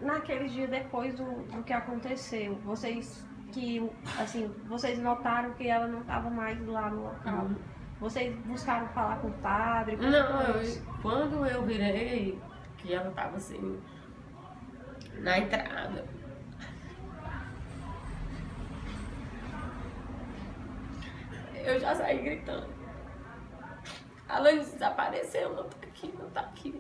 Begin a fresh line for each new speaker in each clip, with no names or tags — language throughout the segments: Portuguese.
naqueles dias depois do que aconteceu, vocês vocês notaram que ela não estava mais lá no local. Vocês buscaram falar com o padre?
Não, quando eu virei, que ela estava assim, na entrada, eu já saí gritando. A Alanis desapareceu, não tá aqui, não tá aqui.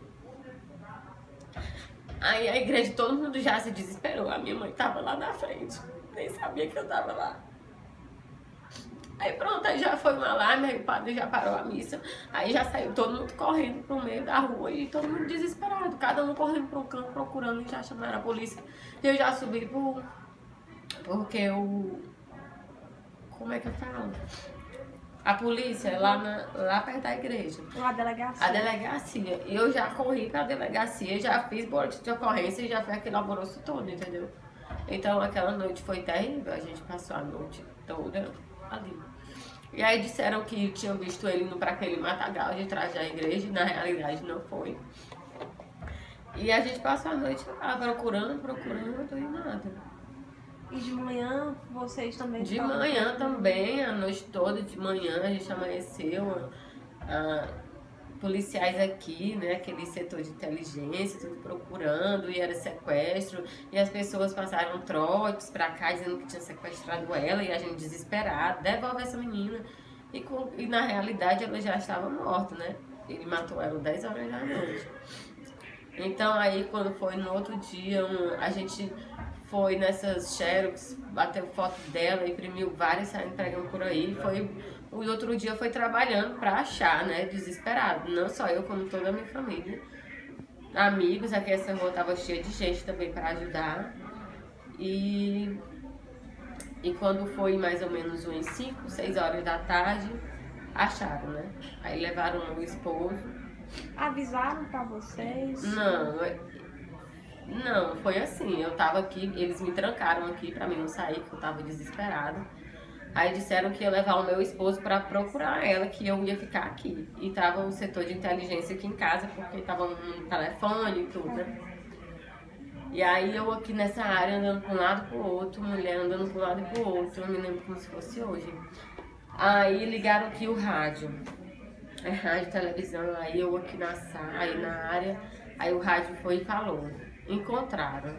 Aí a igreja, todo mundo já se desesperou. A minha mãe tava lá na frente, nem sabia que eu tava lá. Aí pronto, aí já foi um alarme, aí o padre já parou a missa. Aí já saiu todo mundo correndo pro meio da rua e todo mundo desesperado. Cada um correndo pro canto, procurando, e já chamaram a polícia. E eu já subi porque como é que eu falo? A polícia lá perto da igreja.
A delegacia.
A delegacia. E eu já corri pra delegacia, já fiz boletim de ocorrência e já foi aquele alvoroço todo, entendeu? Então aquela noite foi terrível, a gente passou a noite toda ali. E aí disseram que tinham visto ele indo pra aquele matagal de trás da igreja, e na realidade não foi. E a gente passou a noite lá procurando e nada.
E de manhã vocês também?
De manhã também, a noite toda, de manhã a gente amanheceu, policiais aqui, né, aquele setor de inteligência, tudo procurando, e era sequestro, e as pessoas passaram trotes pra cá dizendo que tinha sequestrado ela, e a gente desesperado, devolve essa menina. E na realidade ela já estava morta, né? Ele matou ela 10 horas da noite. Então aí quando foi no outro dia, a gente foi nessas xerox, bateu foto dela, imprimiu várias, saindo pregando por aí. O outro dia foi trabalhando pra achar, né? Desesperado. Não só eu, como toda a minha família. Amigos, aqui essa rua tava cheia de gente também pra ajudar. E quando foi mais ou menos umas 5, 6 horas da tarde, acharam, né? Aí levaram o meu esposo.
Avisaram pra vocês?
Não, foi assim, eu tava aqui, eles me trancaram aqui pra mim não sair, que eu tava desesperada. Aí disseram que ia levar o meu esposo pra procurar ela, que eu ia ficar aqui. E tava o setor de inteligência aqui em casa, porque tava no telefone e tudo, né? E aí eu aqui nessa área andando pra um lado pro outro, mulher andando pra um lado e pro outro, eu me lembro como se fosse hoje. Aí ligaram aqui o rádio. É rádio, televisão, aí eu aqui na sala, aí na área, aí o rádio foi e falou. Encontraram.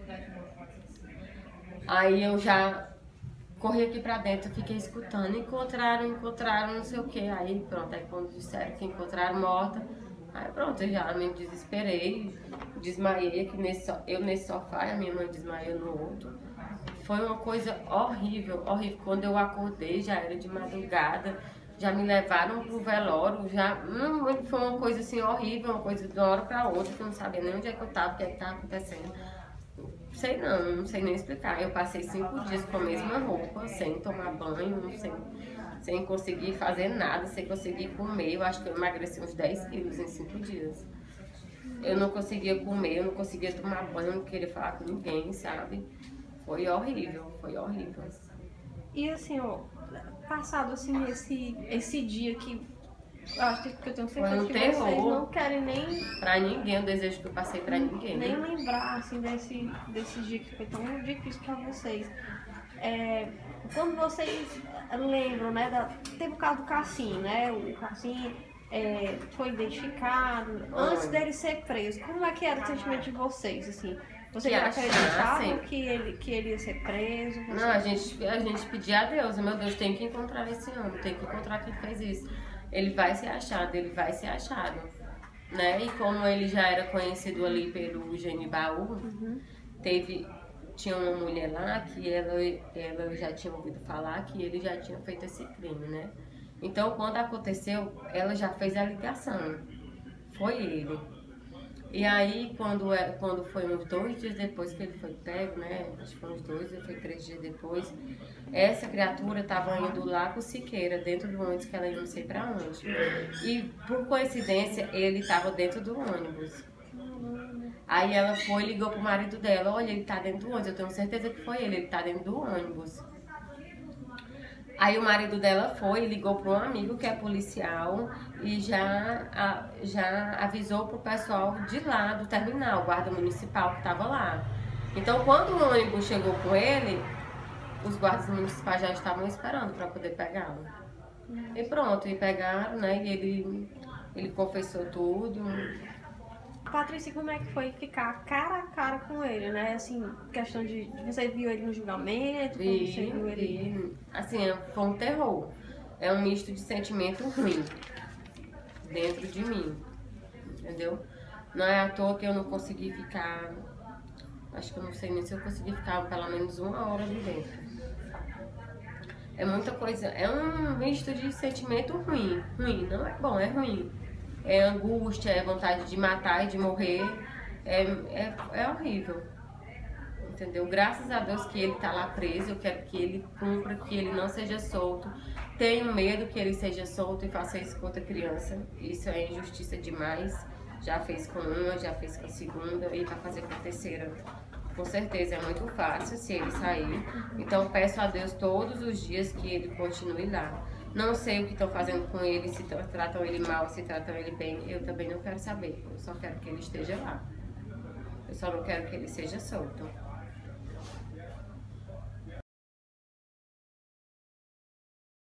Aí eu já corri aqui pra dentro, fiquei escutando. Encontraram, não sei o que. Aí pronto, aí quando disseram que encontraram morta, aí pronto, eu já me desesperei, desmaiei aqui nesse sofá e a minha mãe desmaiou no outro. Foi uma coisa horrível, horrível. Quando eu acordei, já era de madrugada, já me levaram pro velório, foi uma coisa assim horrível, uma coisa de uma hora pra outra, que eu não sabia nem onde é que eu tava, o que é que tava acontecendo. Não sei nem explicar. Eu passei 5 dias com a mesma roupa, sem tomar banho, sem conseguir fazer nada, sem conseguir comer. Eu acho que eu emagreci uns 10 quilos em 5 dias. Eu não conseguia comer, eu não conseguia tomar banho, eu não queria falar com ninguém, sabe? Foi horrível, foi horrível.
E assim, ó, passado assim esse dia que eu acho que eu tenho certeza que
terror.
Vocês não querem nem
pra ninguém, o desejo que eu passei pra ninguém.
Nem lembrar assim desse dia que foi tão difícil pra vocês. Quando vocês lembram, né, teve o caso do Cassim, né? O Cassim foi identificado antes dele ser preso. Como é que era o sentimento de vocês, assim? Vocês acreditavam que ele ia ser preso?
Não, a gente pedia a Deus, meu Deus, tem que encontrar esse homem, tem que encontrar quem fez isso. Ele vai ser achado, né? E como ele já era conhecido ali pelo Genibaú, tinha uma mulher lá que ela já tinha ouvido falar que ele já tinha feito esse crime, né? Então, quando aconteceu, ela já fez a ligação. Foi ele. E aí, quando foi uns 2 dias depois que ele foi pego, né? Acho que foi uns 2 ou foi 3 dias depois, essa criatura estava indo lá com o Siqueira, dentro do ônibus, que ela ia não sei pra onde. E, por coincidência, ele estava dentro do ônibus. Aí ela foi e ligou pro marido dela, olha, ele tá dentro do ônibus, eu tenho certeza que foi ele tá dentro do ônibus. Aí o marido dela foi e ligou para um amigo que é policial e já avisou pro pessoal de lá do terminal, o guarda municipal que estava lá. Então quando o ônibus chegou com ele, os guardas municipais já estavam esperando para poder pegá-lo. E pronto, e pegaram, né? E ele confessou tudo.
Patrícia, como é que foi ficar cara a cara com ele, né? Assim, questão de você viu ele no julgamento, como você viu ele...
Assim, foi um terror. É um misto de sentimento ruim dentro de mim, entendeu? Não é à toa que eu não consegui ficar... Acho que eu não sei nem se eu consegui ficar pelo menos 1 hora ali dentro. É muita coisa, é um misto de sentimento ruim. Ruim, não é bom, é ruim. É angústia, é vontade de matar e de morrer. É horrível. Entendeu? Graças a Deus que ele tá lá preso. Eu quero que ele cumpra, que ele não seja solto. Tenho medo que ele seja solto e faça isso com outra criança. Isso é injustiça demais. Já fez com uma, já fez com a segunda e vai fazer com a terceira. Com certeza é muito fácil se ele sair. Então peço a Deus todos os dias que ele continue lá. Não sei o que estão fazendo com ele, se tratam ele mal, se tratam ele bem. Eu também não quero saber. Eu só quero que ele esteja lá. Eu só não quero que ele seja solto.